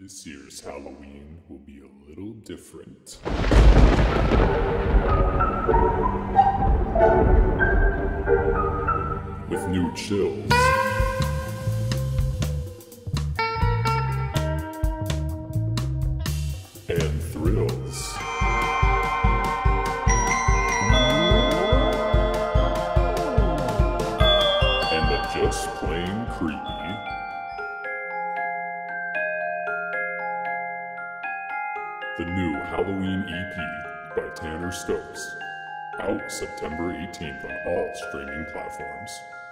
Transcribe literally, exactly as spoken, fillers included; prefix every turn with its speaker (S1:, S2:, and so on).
S1: This year's Halloween will be a little different. With new chills, and thrills, and the just plain creepy. The new Halloween E P by Tanner Stokes, out September eighteenth on all streaming platforms.